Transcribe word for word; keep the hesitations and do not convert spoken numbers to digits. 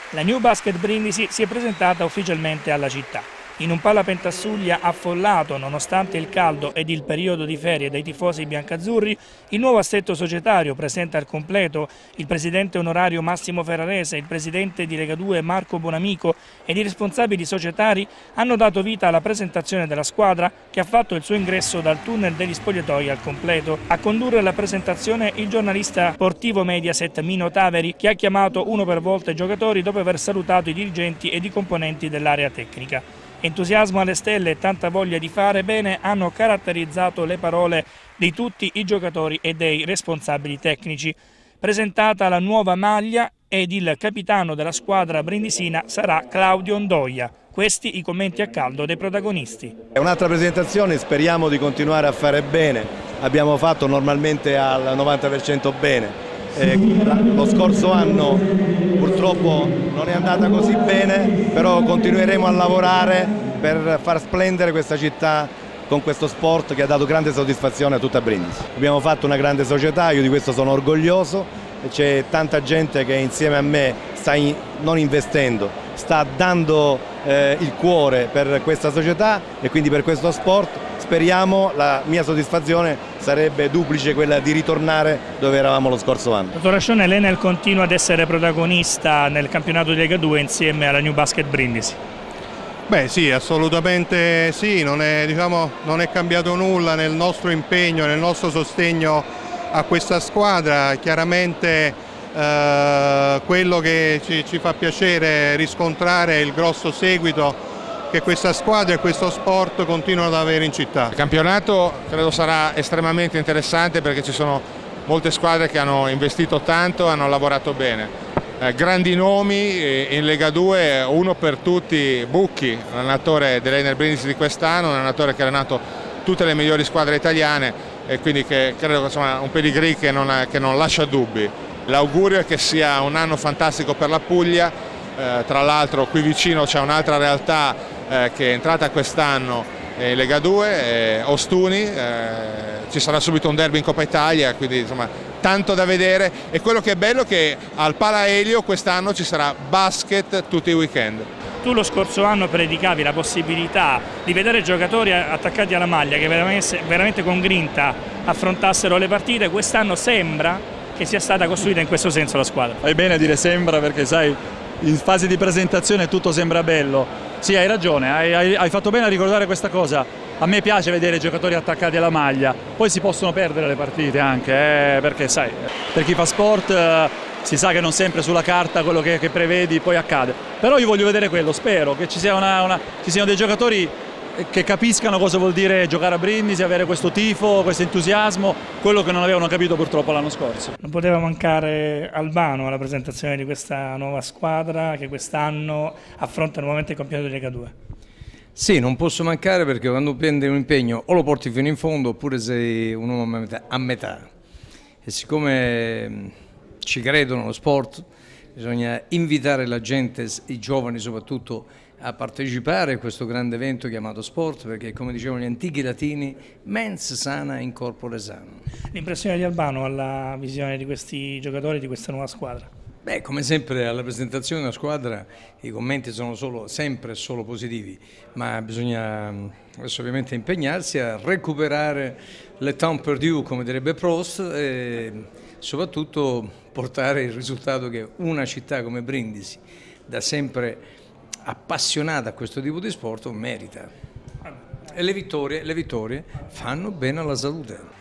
La New Basket Brindisi si è presentata ufficialmente alla città. In un Palapentasuglia affollato, nonostante il caldo ed il periodo di ferie dei tifosi biancazzurri, il nuovo assetto societario presenta al completo il presidente onorario Massimo Ferrarese, il presidente di Lega due Marco Bonamico ed i responsabili societari hanno dato vita alla presentazione della squadra che ha fatto il suo ingresso dal tunnel degli spogliatoi al completo. A condurre la presentazione il giornalista sportivo Mediaset Mino Taveri, che ha chiamato uno per volta i giocatori dopo aver salutato i dirigenti ed i componenti dell'area tecnica. Entusiasmo alle stelle e tanta voglia di fare bene hanno caratterizzato le parole di tutti i giocatori e dei responsabili tecnici. Presentata la nuova maglia ed il capitano della squadra brindisina sarà Claudio Ondoia. Questi i commenti a caldo dei protagonisti. È un'altra presentazione, speriamo di continuare a fare bene. Abbiamo fatto normalmente al novanta per cento bene. Eh, lo scorso anno purtroppo non è andata così bene, però continueremo a lavorare per far splendere questa città con questo sport che ha dato grande soddisfazione a tutta Brindisi. Abbiamo fatto una grande società, io di questo sono orgoglioso, c'è tanta gente che insieme a me sta in, non investendo, sta dando eh, il cuore per questa società e quindi per questo sport. Speriamo, la mia soddisfazione sarebbe duplice quella di ritornare dove eravamo lo scorso anno. Dottor Ascione, l'Enel continua ad essere protagonista nel campionato di Lega due insieme alla New Basket Brindisi. Beh sì, assolutamente sì, non è, diciamo, non è cambiato nulla nel nostro impegno, nel nostro sostegno a questa squadra. Chiaramente eh, quello che ci, ci fa piacere riscontrare è il grosso seguito che questa squadra e questo sport continuano ad avere in città. Il campionato credo sarà estremamente interessante perché ci sono molte squadre che hanno investito tanto e hanno lavorato bene. Eh, grandi nomi eh, in Lega due, uno per tutti Bucchi, l'allenatore dell'Enel Brindisi di quest'anno, un allenatore che ha allenato tutte le migliori squadre italiane e quindi che credo che sia un pedigree che non, che non lascia dubbi. L'augurio è che sia un anno fantastico per la Puglia, eh, tra l'altro qui vicino c'è un'altra realtà Eh, che è entrata quest'anno in Lega due, eh, Ostuni, eh, ci sarà subito un derby in Coppa Italia, quindi insomma tanto da vedere, e quello che è bello è che al Pala Elio quest'anno ci sarà basket tutti i weekend. Tu lo scorso anno predicavi la possibilità di vedere giocatori attaccati alla maglia che veramente, veramente con grinta affrontassero le partite, quest'anno sembra che sia stata costruita in questo senso la squadra. Fai bene a dire sembra perché sai, in fase di presentazione tutto sembra bello. Sì, hai ragione, hai, hai, hai fatto bene a ricordare questa cosa. A me piace vedere i giocatori attaccati alla maglia, poi si possono perdere le partite anche, eh, perché sai, per chi fa sport eh, si sa che non sempre sulla carta quello che, che prevedi poi accade. Però io voglio vedere quello, spero che ci, sia una, una, ci siano dei giocatori che capiscano cosa vuol dire giocare a Brindisi, avere questo tifo, questo entusiasmo, quello che non avevano capito purtroppo l'anno scorso. Non poteva mancare Albano alla presentazione di questa nuova squadra che quest'anno affronta nuovamente il campionato di Lega due. Sì, non posso mancare perché quando prendi un impegno o lo porti fino in fondo oppure sei un uomo a metà. A metà. E siccome ci credono allo sport, bisogna invitare la gente, i giovani soprattutto, a partecipare a questo grande evento chiamato sport, perché come dicevano gli antichi latini, mens sana in corpore sano. L'impressione di Albano alla visione di questi giocatori, di questa nuova squadra? Beh, come sempre alla presentazione della squadra i commenti sono solo, sempre solo positivi, ma bisogna adesso ovviamente impegnarsi a recuperare le temps perdus, come direbbe Prost, e soprattutto portare il risultato che una città come Brindisi, da sempre appassionata a questo tipo di sport, merita. E le vittorie, le vittorie fanno bene alla salute.